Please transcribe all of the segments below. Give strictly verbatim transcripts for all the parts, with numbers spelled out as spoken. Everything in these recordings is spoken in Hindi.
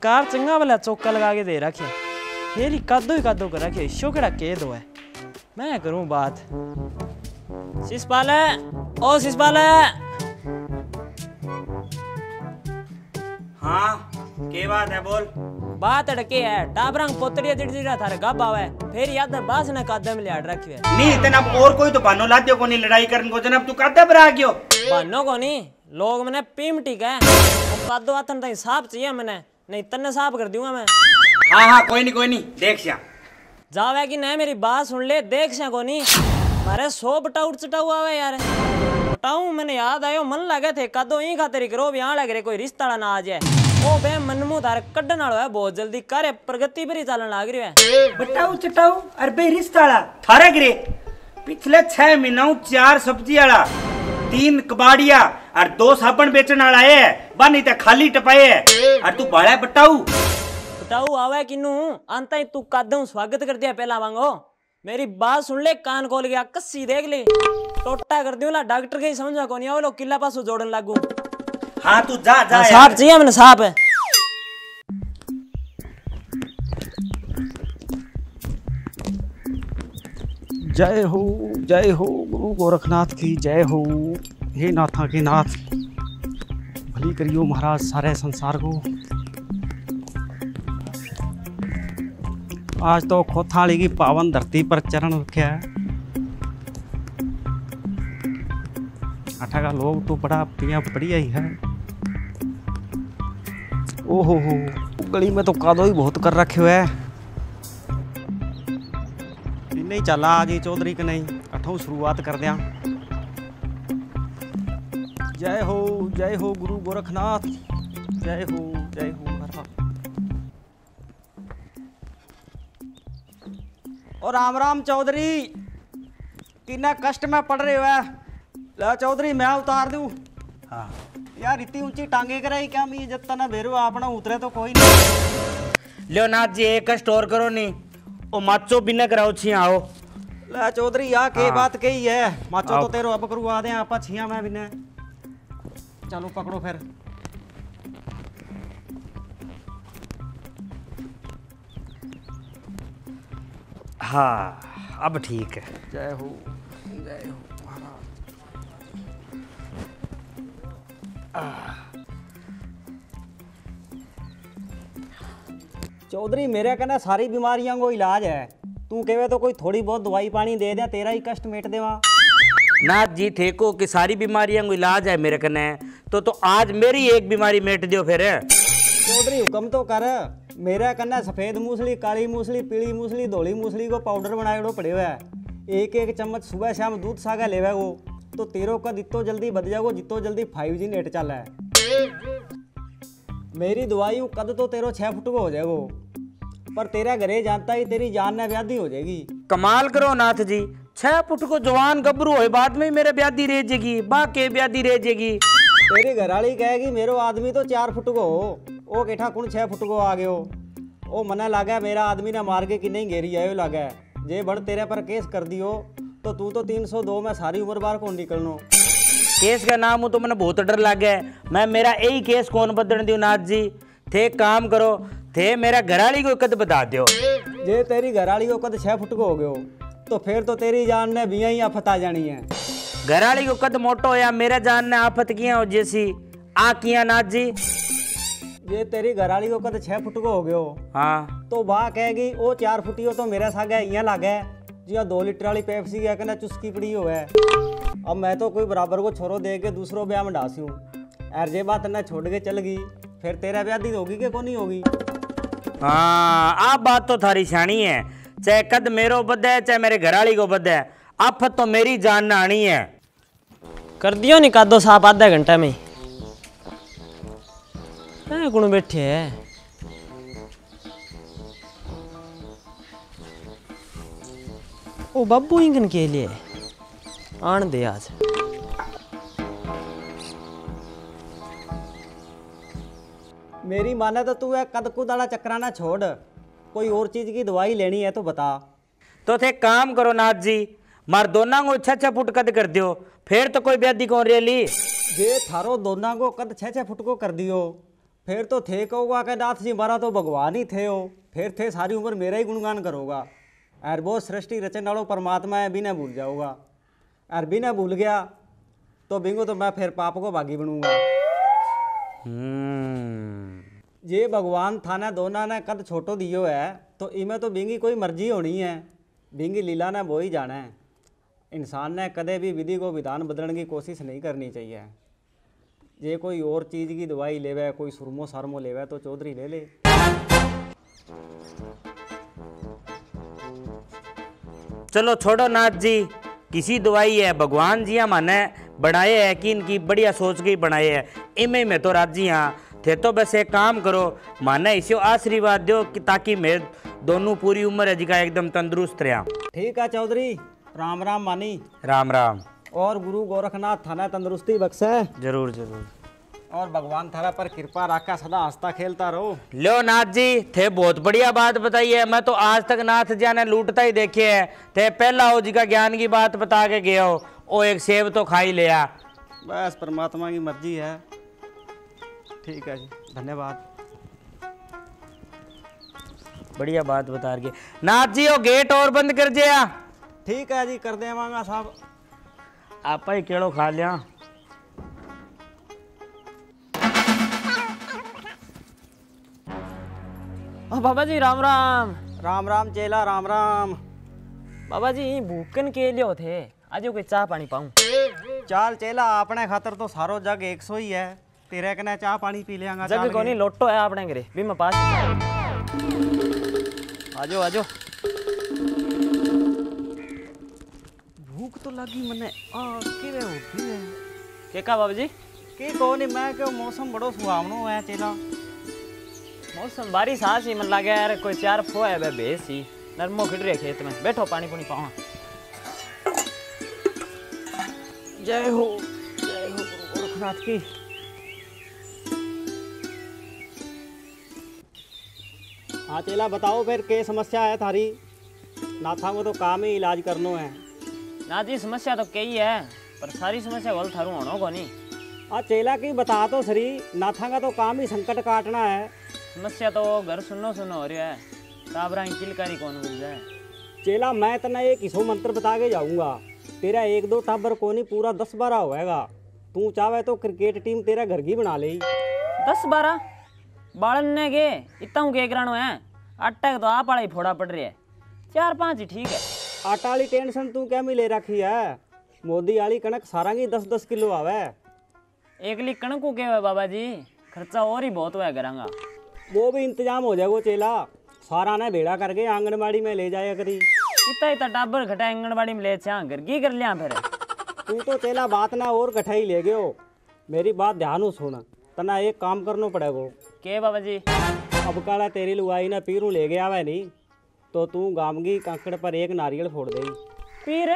सरकार चंगा वाला चौका लगा के दे रखे, फिर ही कादो ही कादो कर रखे, शो केड़ा के दो है। मैं करूं बात। शिषपाल है, ओ शिषपाल है। हाँ, के बात है बोल। बात अड़के है, टाबरंग पोतरिया जिड़जिड़ा थारे गब आवे, फिर याद बास ने कादे में लियाड़ रखियो है। नहीं इतना और कोई तो बानो ला दियो, कोनी लड़ाई करन को जनाब तू कादे पर आ गयो। बानो को नहीं, लोग मने पीमटी का कादो आतन तई साफ चाहिए मने, नहीं तन्ने साफ कर दूंगा मैं। हाँ हाँ कोई नहीं कोई नहीं, देख श्या जावे कि नहीं मेरी बात सुन ले, देख श्या को नहीं मारे सौ बटाउट चटाऊ आवे यार। बटाऊ मैंने याद आयो, मन लगे थे कादो यही खातिर करो यहाँ लग रहे कोई रिश्ता ना आ जाए। ओ बे मनमु तारे कड्डन वालो है, बहुत जल्दी कार्य प्रगति पर ही चालन लाग रही है। बटाऊ चटाऊ अरे बे रिश्ता थारा गिरे पिछले छह महीनों चार सब्जी वाला, तीन कबाड़िया और दो साबन बेचन वाला है, बानी ते खाली टपाए है और तू बाड़ा बटाऊ। बटाऊ आवे किनू अंत ही तू कादों स्वागत कर दिया पहला वांगो। मेरी बात सुन ले, कान खोल गया कस्सी देख ले, टोटा कर दियो ला डॉक्टर के ही समझा को नहीं आओ लो किला पासो जोड़न लागू। हाँ तू जा जा साफ चाहिए मैंने साफ है। जय हो जय हो गुरु गोरखनाथ की जय हो। हे नाथा के नाथ, भली करियो महाराज सारे संसार को। आज तो खोथाली की पावन धरती पर चरण रखा है। अठा का लोग तो बड़ा पिया बढ़िया ही है। ओहो हो, गली में तो कादो ही बहुत कर रखे हुए है। नहीं चला आज ही चौधरी के नहीं, अठों शुरुआत कर दिया। जय हो जय हो गुरु गोरखनाथ, जय हो जय हो महाराज। और राम राम चौधरी, कितना कष्ट में पड़ रहे हो। ला चौधरी मैं उतार दूं। हाँ यार इतनी ऊंची टांगे कराई क्या, मैं जब तना भेरू अपना उतरे तो कोई नहीं। लेओनाथ जी एक कष्ट और करो नहीं, ओ माचो बिना कराओ छिया आओ। ला चौधरी या के हाँ। बात कही है, माचो आओ। तो तेरो अब करवा दे आपा छिया मैं बिना। चलो पकड़ो फिर। हाँ अब ठीक है। जय हो जय हो महाराज। चौधरी मेरे कहना सारी बीमारियों को इलाज है, तू कहे तो कोई थोड़ी बहुत दवाई पानी दे दे, तेरा ही कष्ट मेट देवा। नाथ जी थे को कि सारी बीमारियों को इलाज है मेरे कने, तो तो आज मेरी एक बीमारी मेट दियो फिर। चौधरी हुक्म तो कर। मेरे कन्ने सफेद मूसली, काली मूसली, पीली मूसली, धोली मूसली को पाउडर बनाएड़ो पड़े हुआ है। एक एक चम्मच सुबह शाम दूध सागा लेवे वो, तो तेरो कद इतो जल्दी बद जाओ जितो जल्दी फाइव जी नेट चल है। मेरी दवाई कद तो तेरो छह फुट को हो जाएगो, पर तेरा घरे जानता ही तेरी जान ने व्याधि हो जाएगी। कमाल करो नाथ जी, छह फुट को जवान गबरू हो बाद में मेरे ब्यादी रह जाएगी, बा के ब्यादी रह जाएगी। तेरी घरवाली कहेगी मेरो आदमी तो चार फुट को हो, ओ केठा कुण छह फुट को आ गयो। ओ मना लागे मेरा आदमी ने मार के कि नहीं घेरी आयो लागे, जे बड़ तेरे पर केस कर दियो तो तू तो तीन सौ दो में सारी उम्र बार कौन निकलनो। केस का नाम हो तो मैंने बहुत डर लगे, मैं मेरा यही केस कौन बदलने दियो नाथ जी। थे काम करो, थे मेरा घरवाली को कद बता दियो। जे तेरी घरवाली को कद छह फुट को हो गयो तो फिर तो तेरी जान ने बिया ही आफत आ जानी है। घरवाली को कद मोटो या मेरे जान ने आफत किया हो जैसी आ किया नाथ जी। जे तेरी घरवाली को कद छह फुट को हो गयो, हाँ तो वाह कहेगी ओ चार फुटियो तो मेरे सागे यहाँ लागे जिया दो लीटर वाली पेप्सी क्या कहना चुस्की पड़ी हो है। अब मैं तो कोई बराबर को छोरो दे के दूसरों ब्याह में डांसी हूँ, यार जे बात ना छोड़ के चल गई फिर तेरा ब्याह दी होगी कि कौन नहीं होगी। हाँ आप बात तो थारी शानी है, चाहे कद मेरो बद है चाहे मेरे घरवाली को बद है, आफत तो मेरी जान ना आनी है। कर दियो निकादो साफ आधा घंटा में। कौन बैठे है? ओ बब्बू इंगन के लिए आन दे आज। मेरी माने तो तू है कद कुदाला चक्राना छोड़, कोई और चीज की दवाई लेनी है तो बता। तो थे काम करो नाथ जी, मार दोनों को छह छह फुट कद कर दियो, फिर तो कोई ब्यादी कौन रेली। जे थारो दोनों को कद छह छह फुट को कर दियो फिर तो थे कहोगा कि नाथ जी मारा तो भगवान ही थे हो, फिर थे सारी उम्र मेरा ही गुणगान करोगा। और वो सृष्टि रचन वालों परमात्मा है, बिना भूल जाऊंगा। और बिना भूल गया तो बिंगो तो मैं फिर पाप को भागी बनूंगा। ये भगवान थाना दोना ने कद छोटो दियो है तो इमें तो बिंगी कोई मर्जी होनी है, बिंगी लीला ने वो ही जाना है। इंसान ने कदे भी विधि को विधान बदलने की कोशिश नहीं करनी चाहिए। ये कोई और चीज़ की दवाई लेवे, कोई सुरमो सारमो लेवे तो चौधरी ले ले। चलो छोड़ो नाथ जी, किसी दवाई है भगवान जी माने बनाए है कि इनकी बढ़िया सोच के बनाए है, इमें में तो राजी हाँ। थे तो बस एक काम करो, माने इसे आशीर्वाद दो कि ताकि मैं दोनों पूरी उम्र है जी का एकदम तंदुरुस्त रहा। ठीक है चौधरी, राम राम मानी। राम राम। और गुरु गोरखनाथ थाना तंदुरुस्ती बख्शे। जरूर जरूर। और भगवान थारा पर कृपा रखा, सदा हंसता खेलता रहो। लो नाथ जी, थे बहुत बढ़िया बात बताई है। मैं तो आज तक नाथ जी ने लूटता ही देखे है। थे पहला हो जी का ज्ञान की बात बता के गया हो, वो एक सेब तो खा ही लिया। बस परमात्मा की मर्जी है। ठीक है जी, धन्यवाद। बढ़िया बात बता रही नाथ जी, वो गेट और बंद कर दिया। ठीक है जी, कर देवांगा साहब। आप ही केड़ो खा लिया। ओ बाबा जी राम राम। राम राम चेला, राम राम। बाबा जी भूकन के लिए थे, आज कोई चाह पानी पाऊं? चाल चेला, अपने खातर तो सारो जग एक सौ ही है, तेरे कने चाह पानी पी लेंगा। जग को नहीं, लोटो है अपने घरे भी मैं पास। आजो आजो। भूख तो लगी मने। आ किरे होती है के का बाबा जी? की को नहीं, मैं क्यों मौसम बड़ो सुहावनो है चेला। मौसम बारिश आ सी मन लगे यार, कोई चार फो है बे बेसी नरमो खिड़ रहे खेत में। बैठो पानी पुनी पाओ। जय हो, जय हो गुरु गोरखनाथ की। हाँ चेला बताओ फिर के समस्या है थारी? नाथा को तो काम ही इलाज करनो है। ना जी समस्या तो कई है, पर सारी समस्या वल थारू होनो को नहीं। हाँ चेला की बता तो सरी, नाथा का तो काम ही संकट काटना है। समस्या तो घर सुनो सुनो हो रहा है, टाबरा की किलकारी कौन बुझ जाए। चेला मैं तना एक इसो मंत्र बता के जाऊंगा, तेरा एक दो टाबर को नहीं पूरा दस बारह होएगा। तू चाहे तो क्रिकेट टीम तेरा घर की बना ले। दस बारह बालन ने गे इतना के करानो है, आटा तो आप ही फोड़ा पड़ रही है, चार पांच ही ठीक है। आटा वाली टेंशन तू क्या मिले रखी है? मोदी वाली कणक सारा की दस दस किलो आवे। एक ली कणक के हुए बाबा जी, खर्चा और ही बहुत हुआ करांगा। वो भी इंतजाम हो जाएगा चेला, सारा ने भेड़ा करके आंगनबाड़ी में ले जाया करी। इतना इतना टाबर घटा आंगनबाड़ी में ले चा घर की कर लिया फिर। तू तो चेला बात ना और गठाई ले गयो। मेरी बात ध्यान सुन, तना एक काम करना पड़ेगा। के बाबा जी? अब काला तेरी लुगाई ने पीरू ले गया वह नहीं, तो तू गामगी कांकड़ पर एक नारियल फोड़ दे। पीर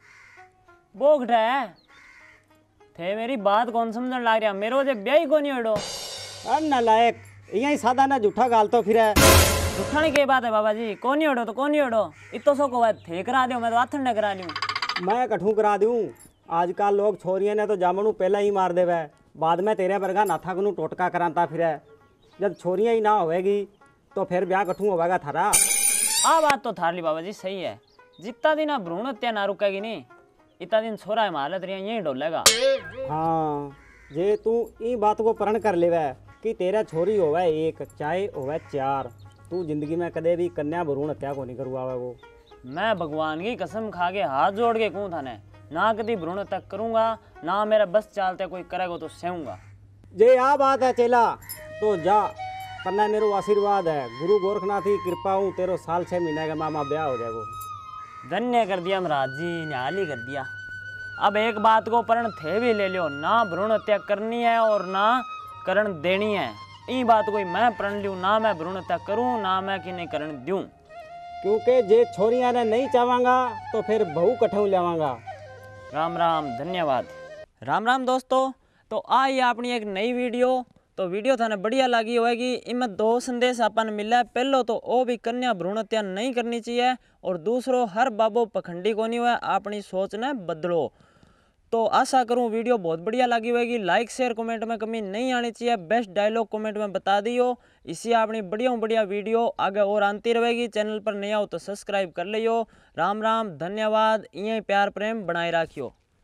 वो घटा है थे, मेरी बात कौन समझने लग रहा? मेरे जो ब्याह को नहीं उड़ो नालायक, यही सादा ना झूठा गाल तो फिर है। उठाने की बात है बाबा जी, कौन नहीं उड़ो तो कौन नहीं उड़ो, इतो सो को बात थे करा दो, मैं तो आथन ने करा दूं। मैं कठू करा दूं? आजकल लोग छोरियों ने तो जामनू पहला ही मार देवे, बाद में तेरे वर्गा नाथा को टोटका कराता फिर। जब छोरियां ही ना होएगी तो फिर ब्याह कठू होगा थारा। आ बात तो थारली बाबा जी सही है, जितना दिन भ्रूण हत्या ना रुकेगी नहीं, इतना दिन छोरा है हालत रही यही डोलेगा। हाँ जे तू ई बात को प्रण कर लेवे कि तेरा छोरी होवे एक चाहे होवे चार, तू जिंदगी में कदे भी कन्या भ्रूण हत्या को नहीं करवावे। वो मैं भगवान की कसम खा के हाथ जोड़ के कहूँ थाने, ना कभी भ्रूण हत्या करूंगा, ना मेरा बस चालते कोई करेगा तो सहूंगा। जे आ बात है चेला तो जा, कन्या मेरो आशीर्वाद है, गुरु गोरखनाथ की कृपा हूँ, तेरो साल छह महीने का मामा ब्याह हो जाएगा। धन्य कर दिया महाराज जी, निहाल ही कर दिया। अब एक बात को प्रण थे भी ले लियो, ना भ्रूण हत्या करनी है और ना करण देनी है। ई बात कोई मैं प्रण लूँ, ना मैं भ्रूण हत्या करूँ, ना मैं कि नहीं करण दूँ। क्योंकि जे छोरियां ने नहीं चाहवांगा तो फिर बहु कठौ लेवांगा। राम राम, धन्यवाद। राम राम दोस्तों, तो आई अपनी एक नई वीडियो। तो वीडियो थाने बढ़िया लगी होगी। इनमें दो संदेश अपन मिला, पहलो तो वो भी कन्या भ्रूण हत्या नहीं करनी चाहिए, और दूसरो हर बाबो पखंडी को नहीं हुआ, अपनी सोच ने बदलो। तो आशा करूं वीडियो बहुत बढ़िया लगी होगी। लाइक शेयर कमेंट में कमी नहीं आनी चाहिए। बेस्ट डायलॉग कमेंट में बता दियो। इसी अपनी बढ़िया बढ़िया वीडियो आगे और आती रहेगी। चैनल पर नया हो तो सब्सक्राइब कर लियो। राम राम, धन्यवाद। यही प्यार प्रेम बनाए रखियो।